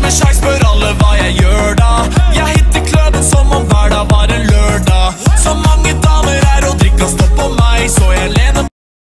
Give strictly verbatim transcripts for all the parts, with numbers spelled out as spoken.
med sjangs, spør alle hva jeg gjør da. Jeg hitter klubben som om hver dag var en lørdag. Så mange damer her og drikker stopp på meg, så jeg lener.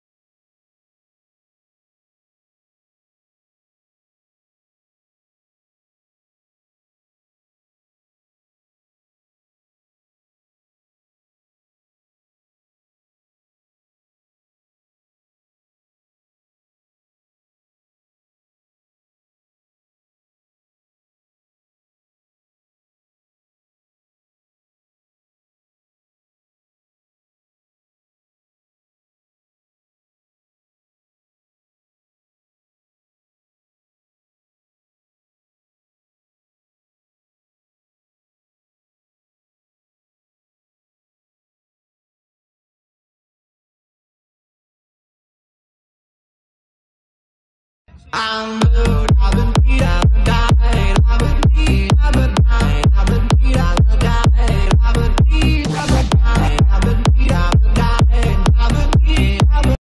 I'm blue, I've been beat, I've been died, I've been beat, I've been died, I've been beat, I've been died, I've been beat, I've been died, I've been beat, I've been died, I've been beat, I've been.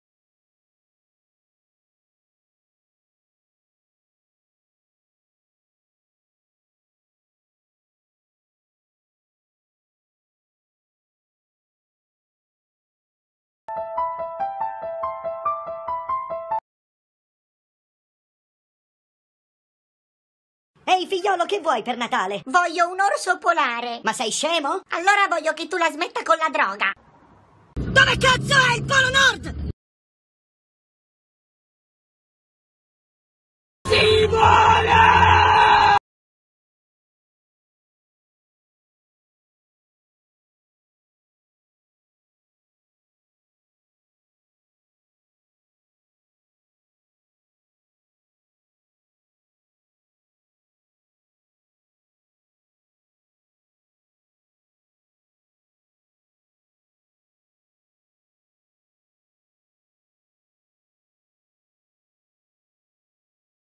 Ehi figliolo, che vuoi per Natale? Voglio un orso polare. Ma sei scemo? Allora voglio che tu la smetta con la droga. Dove cazzo è il Polo Nord?